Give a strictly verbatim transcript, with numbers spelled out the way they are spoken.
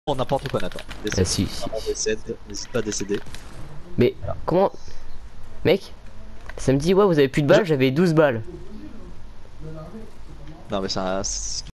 Pour n'importe quoi, Nathan. Ah, si, si. Décède, n'hésite pas à décéder. Mais comment... Mec, ça me dit ouais vous avez plus de balles, Je- j'avais douze balles. Non mais ça,